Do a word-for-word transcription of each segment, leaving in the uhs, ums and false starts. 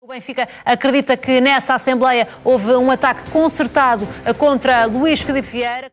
O Benfica acredita que nessa Assembleia houve um ataque concertado contra Luís Filipe Vieira.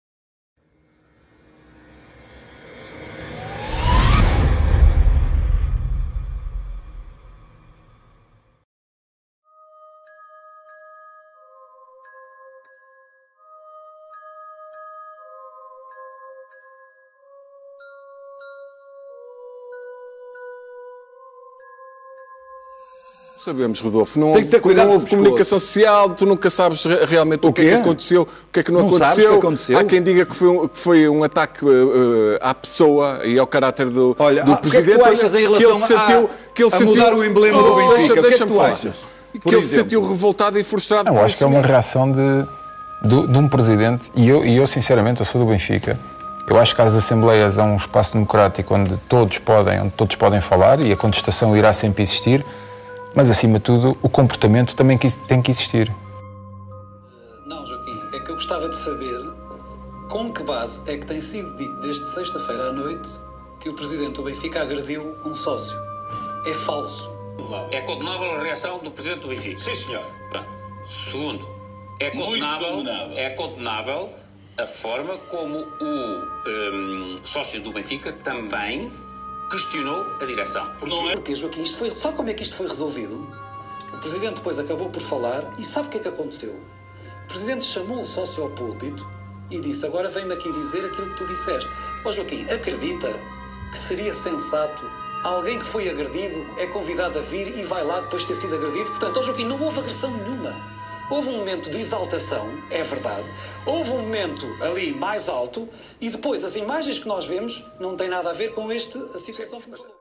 Sabemos, Rodolfo, não houve, não houve comunicação social, tu nunca sabes realmente o, o que é que aconteceu, o que é que não, não aconteceu. Que aconteceu. Há quem diga que foi um, que foi um ataque uh, à pessoa e ao caráter do, Olha, do ah, presidente. Que, é que, tu achas em que ele sentiu, a, que ele a sentiu, mudar o emblema oh, do Benfica? Deixa, o que deixa-me é que tu falar. achas? Que Por ele exemplo. se sentiu revoltado e frustrado. Não, acho que é uma reação de, de, de um presidente, e eu, e eu sinceramente, eu sou do Benfica. Eu acho que as assembleias é um espaço democrático onde todos podem, onde todos podem falar e a contestação irá sempre existir. Mas, acima de tudo, o comportamento também tem que existir. Não, Joaquim, é que eu gostava de saber com que base é que tem sido dito desde sexta-feira à noite que o presidente do Benfica agrediu um sócio. É falso. É condenável a reação do presidente do Benfica? Sim, senhor. Pronto. Segundo, é condenável, é condenável a forma como o um, sócio do Benfica também questionou a direção. Não é? Porque, Joaquim, isto foi... sabe como é que isto foi resolvido? O Presidente depois acabou por falar e sabe o que é que aconteceu? O Presidente chamou o sócio ao púlpito e disse, agora vem-me aqui dizer aquilo que tu disseste. Ó Joaquim, acredita que seria sensato alguém que foi agredido é convidado a vir e vai lá depois de ter sido agredido? Portanto, ó Joaquim, não houve agressão nenhuma. Houve um momento de exaltação, é verdade. Houve um momento ali mais alto e depois as imagens que nós vemos não têm nada a ver com esta situação.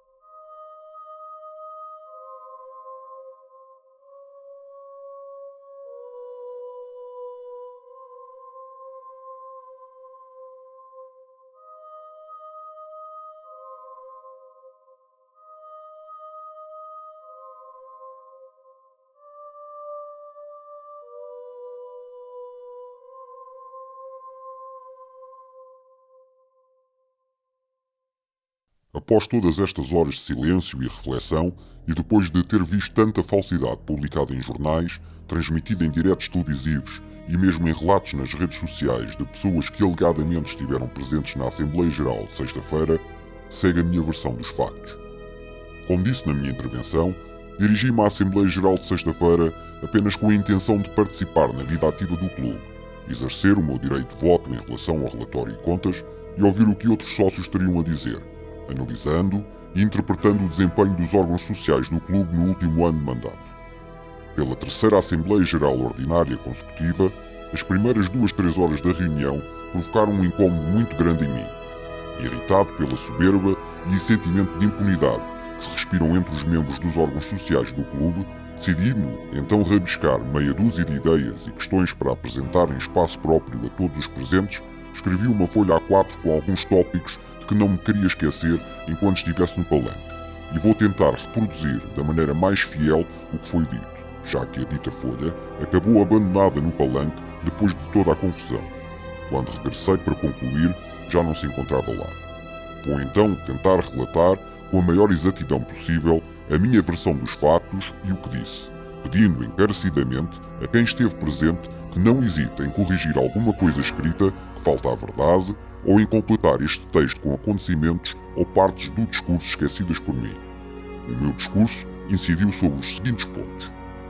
Após todas estas horas de silêncio e reflexão, e depois de ter visto tanta falsidade publicada em jornais, transmitida em diretos televisivos e mesmo em relatos nas redes sociais de pessoas que alegadamente estiveram presentes na Assembleia Geral de sexta-feira, segue a minha versão dos factos. Como disse na minha intervenção, dirigi-me à Assembleia Geral de sexta-feira apenas com a intenção de participar na vida ativa do clube, exercer o meu direito de voto em relação ao relatório e contas e ouvir o que outros sócios teriam a dizer, analisando e interpretando o desempenho dos órgãos sociais do clube no último ano de mandato. Pela terceira Assembleia Geral Ordinária consecutiva, as primeiras duas, três horas da reunião provocaram um incómodo muito grande em mim. Irritado pela soberba e sentimento de impunidade que se respiram entre os membros dos órgãos sociais do clube, decidi-me então rabiscar meia dúzia de ideias e questões para apresentar em espaço próprio a todos os presentes. Escrevi uma folha A quatro com alguns tópicos de que não me queria esquecer enquanto estivesse no palanque, e vou tentar reproduzir da maneira mais fiel o que foi dito, já que a dita folha acabou abandonada no palanque depois de toda a confusão. Quando regressei para concluir, já não se encontrava lá. Vou então tentar relatar com a maior exatidão possível a minha versão dos factos e o que disse, pedindo encarecidamente a quem esteve presente que não hesite em corrigir alguma coisa escrita que falta à verdade ou em completar este texto com acontecimentos ou partes do discurso esquecidas por mim. O meu discurso incidiu sobre os seguintes pontos.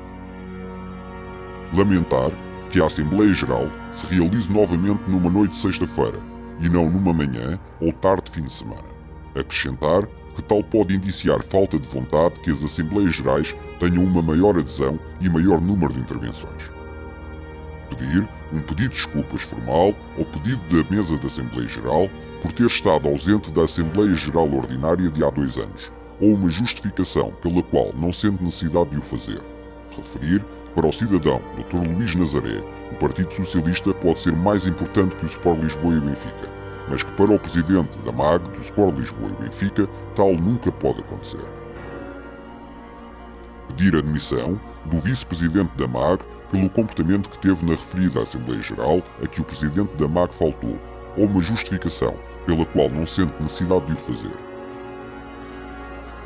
Lamentar que a Assembleia Geral se realize novamente numa noite de sexta-feira e não numa manhã ou tarde de fim de semana. Acrescentar que tal pode indiciar falta de vontade que as Assembleias Gerais tenham uma maior adesão e maior número de intervenções. Pedir um pedido de desculpas formal ao pedido da mesa da Assembleia Geral por ter estado ausente da Assembleia Geral Ordinária de há dois anos, ou uma justificação pela qual não sente necessidade de o fazer. Referir que para o cidadão doutor Luís Nazaré, o Partido Socialista pode ser mais importante que o Sport Lisboa e o Benfica, mas que para o presidente da M A G, do Sport Lisboa e Benfica, tal nunca pode acontecer. Pedir a demissão do vice-presidente da M A G pelo comportamento que teve na referida Assembleia Geral a que o presidente da M A G faltou, ou uma justificação pela qual não sente necessidade de o fazer.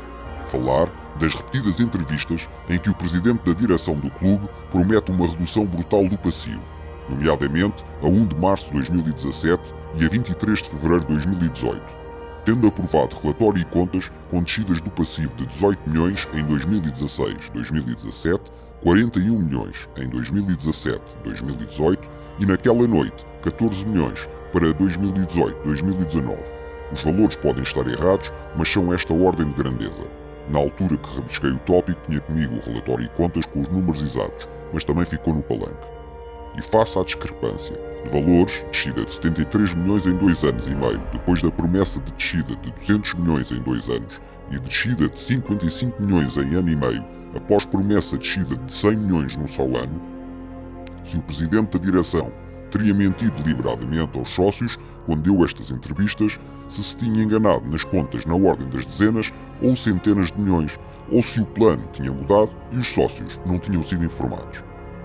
Falar das repetidas entrevistas em que o presidente da direção do clube promete uma redução brutal do passivo, nomeadamente a um de março de dois mil e dezassete e a vinte e três de fevereiro de dois mil e dezoito, tendo aprovado relatório e contas com descidas do passivo de dezoito milhões em dois mil e dezasseis dois mil e dezassete, quarenta e um milhões em dois mil e dezassete dois mil e dezoito e naquela noite catorze milhões para dois mil e dezoito dois mil e dezanove. Os valores podem estar errados, mas são esta ordem de grandeza. Na altura que rabisquei o tópico, tinha comigo o relatório e contas com os números exatos, mas também ficou no palanque. E face à discrepância de valores, descida de setenta e três milhões em dois anos e meio, depois da promessa de descida de duzentos milhões em dois anos e descida de cinquenta e cinco milhões em ano e meio, após promessa de descida de cem milhões num só ano, se o presidente da direção teria mentido deliberadamente aos sócios quando deu estas entrevistas, se se tinha enganado nas contas na ordem das dezenas ou centenas de milhões, ou se o plano tinha mudado e os sócios não tinham sido informados.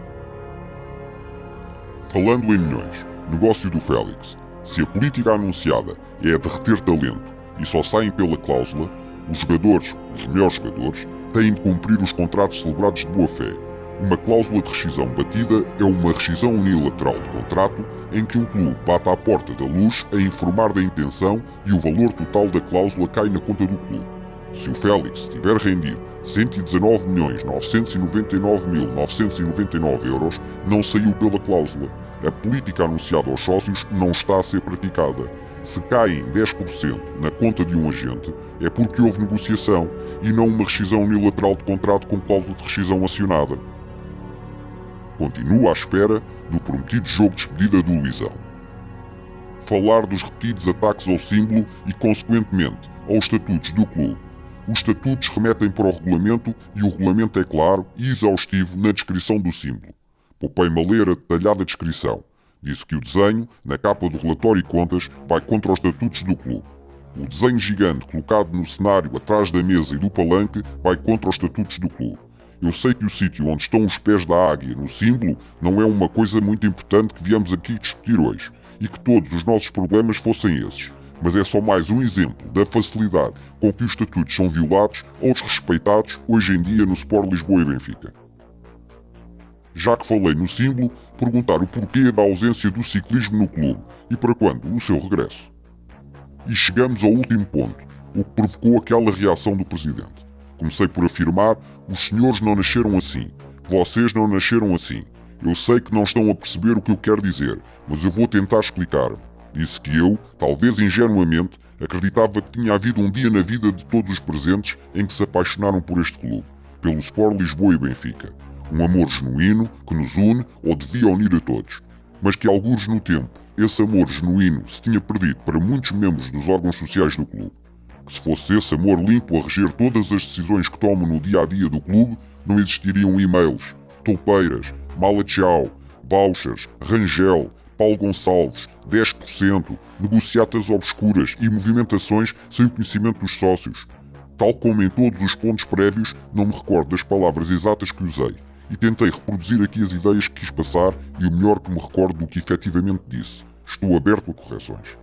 Falando em milhões, negócio do Félix. Se a política anunciada é a de reter talento e só saem pela cláusula, os jogadores, os melhores jogadores, têm de cumprir os contratos celebrados de boa-fé. Uma cláusula de rescisão batida é uma rescisão unilateral de contrato em que um clube bate à porta da Luz a informar da intenção e o valor total da cláusula cai na conta do clube. Se o Félix tiver rendido cento e dezanove milhões novecentos e noventa e nove mil novecentos e noventa e nove euros, não saiu pela cláusula. A política anunciada aos sócios não está a ser praticada. Se caem dez por cento na conta de um agente, é porque houve negociação e não uma rescisão unilateral de contrato com cláusula de rescisão acionada. Continua à espera do prometido jogo de despedida do Luizão. Falar dos repetidos ataques ao símbolo e, consequentemente, aos estatutos do clube. Os estatutos remetem para o regulamento e o regulamento é claro e exaustivo na descrição do símbolo. Poupei-me a ler a detalhada descrição. Disse que o desenho, na capa do relatório e contas, vai contra os estatutos do clube. O desenho gigante colocado no cenário atrás da mesa e do palanque vai contra os estatutos do clube. Eu sei que o sítio onde estão os pés da águia no símbolo não é uma coisa muito importante que viemos aqui discutir hoje, e que todos os nossos problemas fossem esses, mas é só mais um exemplo da facilidade com que os estatutos são violados ou desrespeitados hoje em dia no Sport Lisboa e Benfica. Já que falei no símbolo, perguntar o porquê da ausência do ciclismo no clube e para quando o seu regresso. E chegamos ao último ponto, o que provocou aquela reação do presidente. Comecei por afirmar: os senhores não nasceram assim, vocês não nasceram assim. Eu sei que não estão a perceber o que eu quero dizer, mas eu vou tentar explicar. Disse que eu, talvez ingenuamente, acreditava que tinha havido um dia na vida de todos os presentes em que se apaixonaram por este clube, pelo Sport Lisboa e Benfica. Um amor genuíno que nos une ou devia unir a todos, mas que algures no tempo esse amor genuíno se tinha perdido para muitos membros dos órgãos sociais do clube. Que se fosse esse amor limpo a reger todas as decisões que tomam no dia-a-dia do clube, não existiriam e-mails, toupeiras, mala tchau, vouchers, Rangel, Paulo Gonçalves, dez por cento, negociatas obscuras e movimentações sem o conhecimento dos sócios. Tal como em todos os pontos prévios, não me recordo das palavras exatas que usei, e tentei reproduzir aqui as ideias que quis passar e o melhor que me recordo do que efetivamente disse. Estou aberto a correções.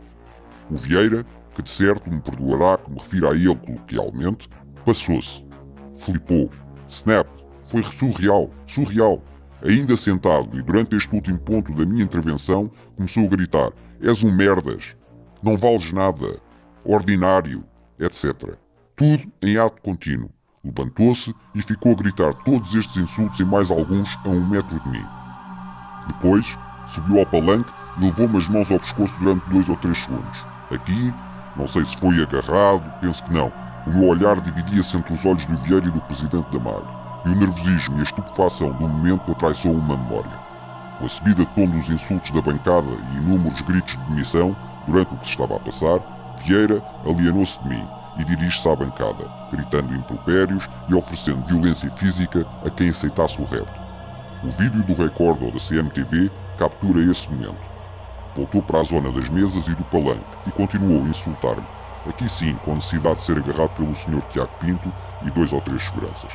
O Vieira, que de certo me perdoará que me refira a ele coloquialmente, passou-se. Flipou. Snap. Foi surreal. Surreal. Ainda sentado e durante este último ponto da minha intervenção, começou a gritar: és um merdas. Não vales nada. Ordinário. etcétera. Tudo em ato contínuo. Levantou-se e ficou a gritar todos estes insultos e mais alguns a um metro de mim. Depois, subiu ao palanque e levou-me as mãos ao pescoço durante dois ou três segundos. Aqui, não sei se foi agarrado, penso que não. O meu olhar dividia-se entre os olhos do Vieira e do presidente da Magre, e o nervosismo e a estupefação do momento atraiçou uma memória. Com a subida de tom dos insultos da bancada e inúmeros gritos de demissão durante o que se estava a passar, Vieira alienou-se de mim e dirige-se à bancada, gritando impropérios e oferecendo violência física a quem aceitasse o repto. O vídeo do Record ou da C M T V captura esse momento. Voltou para a zona das mesas e do palanque e continuou a insultar-me, aqui sim com a necessidade de ser agarrado pelo senhor Tiago Pinto e dois ou três seguranças.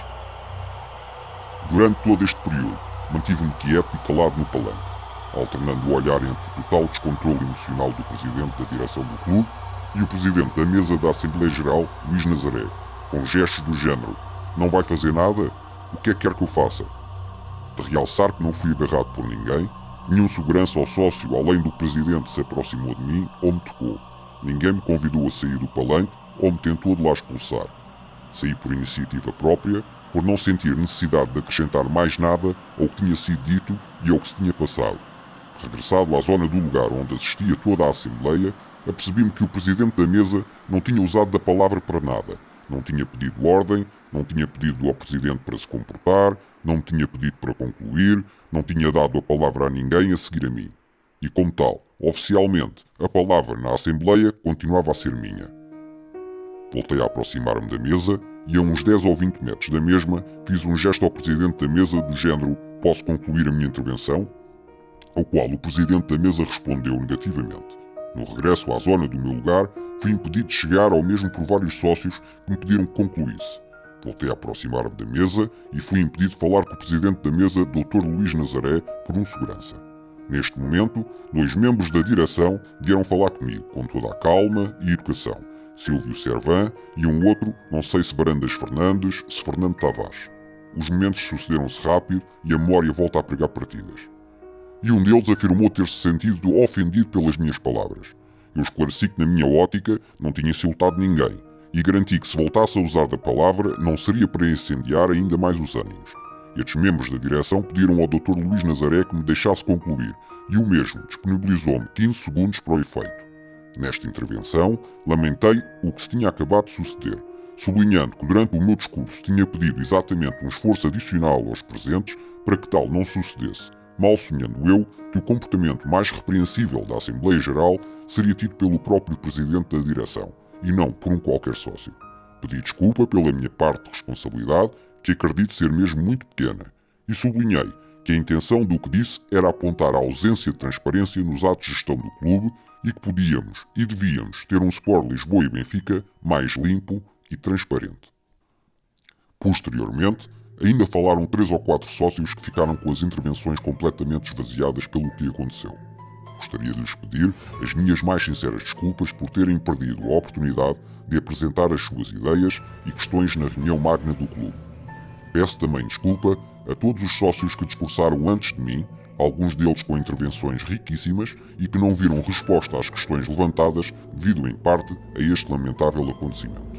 Durante todo este período, mantive-me quieto e calado no palanque, alternando o olhar entre o total descontrole emocional do presidente da direção do clube e o presidente da mesa da Assembleia Geral, Luís Nazaré, com gestos do género: não vai fazer nada? O que é que quer que eu faça? De realçar que não fui agarrado por ninguém, nenhum segurança ou sócio além do presidente se aproximou de mim ou me tocou. Ninguém me convidou a sair do palanque ou me tentou de lá expulsar. Saí por iniciativa própria, por não sentir necessidade de acrescentar mais nada ao que tinha sido dito e ao que se tinha passado. Regressado à zona do lugar onde assistia toda a Assembleia, apercebi-me que o presidente da mesa não tinha usado da palavra para nada. Não tinha pedido ordem, não tinha pedido ao presidente para se comportar, não me tinha pedido para concluir, não tinha dado a palavra a ninguém a seguir a mim. E como tal, oficialmente, a palavra na Assembleia continuava a ser minha. Voltei a aproximar-me da mesa e a uns dez ou vinte metros da mesma fiz um gesto ao presidente da mesa do género: posso concluir a minha intervenção? Ao qual o presidente da mesa respondeu negativamente. No regresso à zona do meu lugar, fui impedido de chegar ao mesmo por vários sócios que me pediram que concluísse. Voltei a aproximar-me da mesa e fui impedido de falar com o presidente da mesa, doutor Luís Nazaré, por um segurança. Neste momento, dois membros da direção vieram falar comigo, com toda a calma e educação. Silvio Servan e um outro, não sei se Barandas Fernandes, se Fernando Tavares. Os momentos sucederam-se rápido e a memória volta a pregar partidas. E um deles afirmou ter-se sentido ofendido pelas minhas palavras. Eu esclareci que, na minha ótica, não tinha insultado ninguém e garanti que, se voltasse a usar da palavra, não seria para incendiar ainda mais os ânimos. Estes membros da direção pediram ao doutor Luís Nazaré que me deixasse concluir e o mesmo disponibilizou-me quinze segundos para o efeito. Nesta intervenção, lamentei o que se tinha acabado de suceder, sublinhando que durante o meu discurso tinha pedido exatamente um esforço adicional aos presentes para que tal não sucedesse, mal sonhando eu que o comportamento mais repreensível da Assembleia Geral seria tido pelo próprio presidente da direção, e não por um qualquer sócio. Pedi desculpa pela minha parte de responsabilidade, que acredito ser mesmo muito pequena, e sublinhei que a intenção do que disse era apontar a ausência de transparência nos atos de gestão do clube e que podíamos e devíamos ter um Sport Lisboa e Benfica mais limpo e transparente. Posteriormente, ainda falaram três ou quatro sócios que ficaram com as intervenções completamente esvaziadas pelo que aconteceu. Gostaria de lhes pedir as minhas mais sinceras desculpas por terem perdido a oportunidade de apresentar as suas ideias e questões na reunião magna do clube. Peço também desculpa a todos os sócios que discursaram antes de mim, alguns deles com intervenções riquíssimas e que não viram resposta às questões levantadas devido, em parte, a este lamentável acontecimento.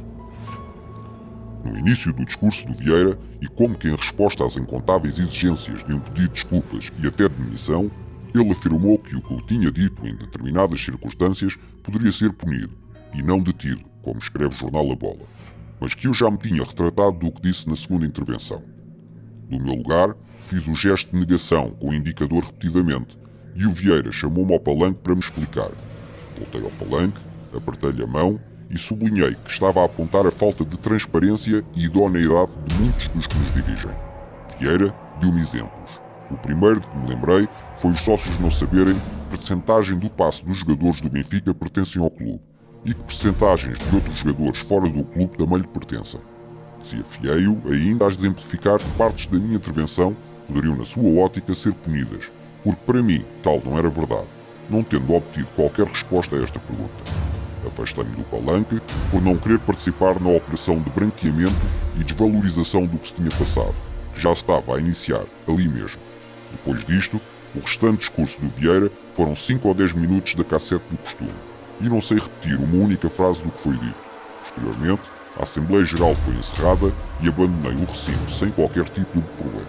No início do discurso do Vieira, e como que em resposta às incontáveis exigências de um pedido de desculpas e até de demissão, ele afirmou que o que eu tinha dito em determinadas circunstâncias poderia ser punido, e não detido, como escreve o jornal A Bola, mas que eu já me tinha retratado do que disse na segunda intervenção. Do meu lugar, fiz o gesto de negação com o indicador repetidamente, e o Vieira chamou-me ao palanque para me explicar. Voltei ao palanque, apertei-lhe a mão e sublinhei que estava a apontar a falta de transparência e idoneidade de muitos dos que nos dirigem. Vieira deu-me exemplos. O primeiro de que me lembrei foi os sócios não saberem que percentagem do passe dos jogadores do Benfica pertencem ao clube e que percentagens de outros jogadores fora do clube também lhe pertencem. Desafiei-o ainda a exemplificar que partes da minha intervenção poderiam, na sua ótica, ser punidas, porque para mim tal não era verdade, não tendo obtido qualquer resposta a esta pergunta. Afastei-me do palanque por não querer participar na operação de branqueamento e desvalorização do que se tinha passado, que já se estava a iniciar ali mesmo. Depois disto, o restante discurso do Vieira foram cinco ou dez minutos da cassete do costume, e não sei repetir uma única frase do que foi dito. Posteriormente, a Assembleia Geral foi encerrada e abandonei o recinto sem qualquer tipo de problema.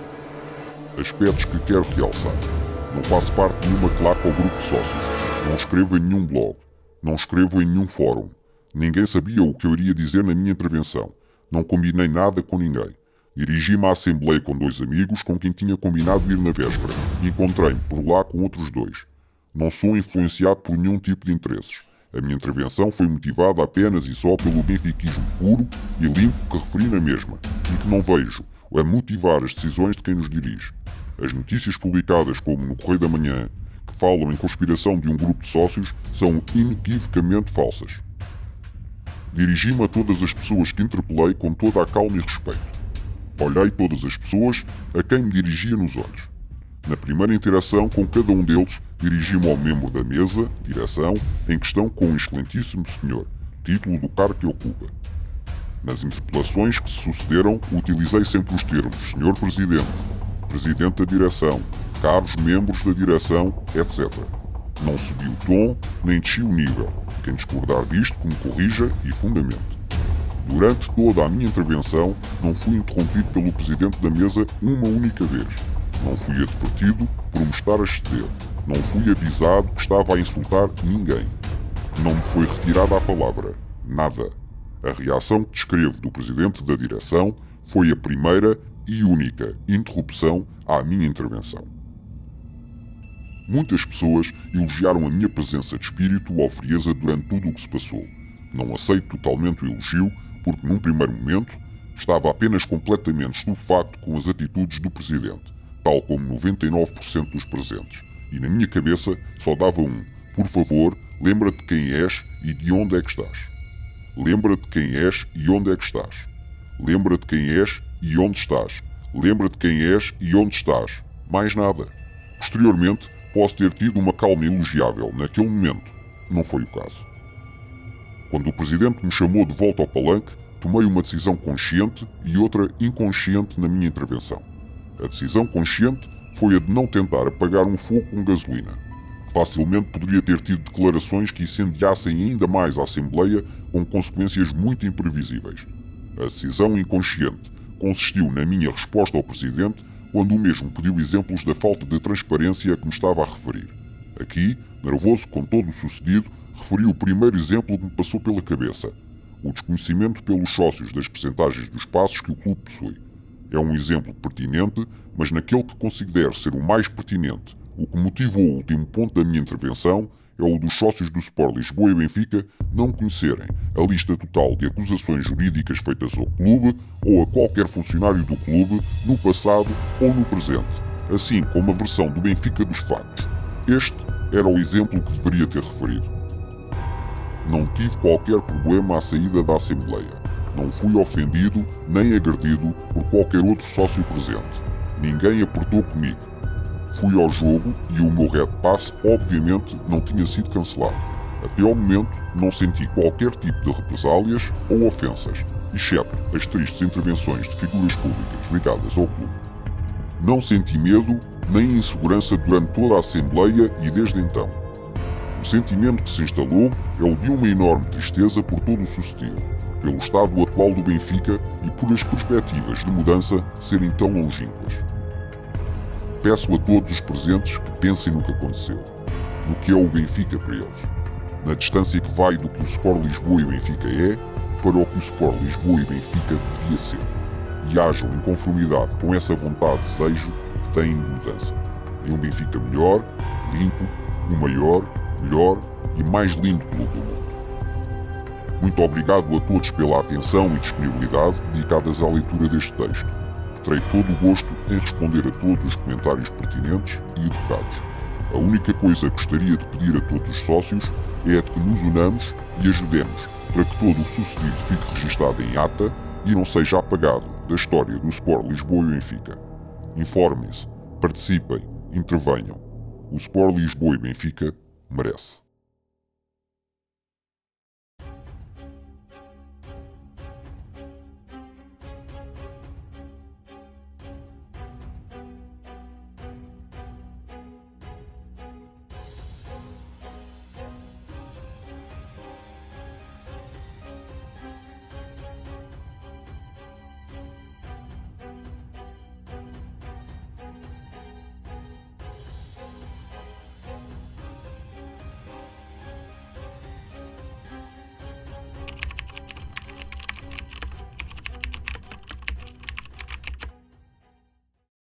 Aspectos que quero realçar. Não faço parte de nenhuma claque ou grupo de sócios. Não escrevo em nenhum blog. Não escrevo em nenhum fórum. Ninguém sabia o que eu iria dizer na minha intervenção. Não combinei nada com ninguém. Dirigi-me à Assembleia com dois amigos com quem tinha combinado ir na véspera e encontrei-me por lá com outros dois. Não sou influenciado por nenhum tipo de interesses. A minha intervenção foi motivada apenas e só pelo benfiquismo puro e limpo que referi na mesma e que não vejo a motivar as decisões de quem nos dirige. As notícias publicadas, como no Correio da Manhã, que falam em conspiração de um grupo de sócios, são inequivocamente falsas. Dirigi-me a todas as pessoas que interpelei com toda a calma e respeito. Olhei todas as pessoas a quem me dirigia nos olhos. Na primeira interação com cada um deles, dirigi-me ao membro da mesa, direção, em questão com um excelentíssimo senhor, título do cargo que ocupa. Nas interpelações que se sucederam, utilizei sempre os termos senhor Presidente, Presidente da Direção, caros membros da Direção, etcétera. Não subi o tom, nem desci o nível. Quem discordar disto, que me corrija e fundamente. Durante toda a minha intervenção, não fui interrompido pelo Presidente da Mesa uma única vez. Não fui advertido por me estar a exceder. Não fui avisado que estava a insultar ninguém. Não me foi retirada a palavra. Nada. A reação que descrevo do Presidente da Direção foi a primeira e única interrupção à minha intervenção. Muitas pessoas elogiaram a minha presença de espírito ou frieza durante tudo o que se passou. Não aceito totalmente o elogio, porque num primeiro momento estava apenas completamente estupefacto com as atitudes do Presidente, tal como noventa e nove por cento dos presentes. E na minha cabeça só dava um: por favor, lembra-te quem és e de onde é que estás. Lembra-te quem és e onde é que estás. Lembra-te quem és e onde estás. Lembra-te quem és e onde estás. Mais nada. Posteriormente, posso ter tido uma calma elogiável. Naquele momento, não foi o caso. Quando o Presidente me chamou de volta ao palanque, tomei uma decisão consciente e outra inconsciente na minha intervenção. A decisão consciente foi a de não tentar apagar um fogo com gasolina. Facilmente poderia ter tido declarações que incendiassem ainda mais a Assembleia, com consequências muito imprevisíveis. A decisão inconsciente consistiu na minha resposta ao Presidente quando o mesmo pediu exemplos da falta de transparência a que me estava a referir. Aqui, nervoso com todo o sucedido, referi o primeiro exemplo que me passou pela cabeça: o desconhecimento pelos sócios das percentagens dos passos que o clube possui. É um exemplo pertinente, mas naquele que considero ser o mais pertinente. O que motivou o último ponto da minha intervenção é o dos sócios do Sport Lisboa e Benfica não conhecerem a lista total de acusações jurídicas feitas ao clube ou a qualquer funcionário do clube no passado ou no presente, assim como a versão do Benfica dos factos. Este era o exemplo que deveria ter referido. Não tive qualquer problema à saída da Assembleia. Não fui ofendido nem agredido por qualquer outro sócio presente. Ninguém apertou comigo. Fui ao jogo e o meu Red Pass, obviamente, não tinha sido cancelado. Até ao momento, não senti qualquer tipo de represálias ou ofensas, exceto as tristes intervenções de figuras públicas ligadas ao clube. Não senti medo nem insegurança durante toda a Assembleia e desde então. O sentimento que se instalou é o de uma enorme tristeza por todo o sucedido, pelo estado atual do Benfica e por as perspectivas de mudança serem tão longínquas. Peço a todos os presentes que pensem no que aconteceu, no que é o Benfica para eles, na distância que vai do que o Sport Lisboa e Benfica é para o que o Sport Lisboa e Benfica devia ser, e hajam em conformidade com essa vontade e desejo que têm de mudança, de um Benfica melhor, limpo, o maior, melhor e mais lindo clube do mundo. Muito obrigado a todos pela atenção e disponibilidade dedicadas à leitura deste texto. Terei todo o gosto em responder a todos os comentários pertinentes e educados. A única coisa que gostaria de pedir a todos os sócios é a de que nos unamos e ajudemos para que todo o sucedido fique registado em ata e não seja apagado da história do Sport Lisboa e Benfica. Informem-se, participem, intervenham. O Sport Lisboa e Benfica merece.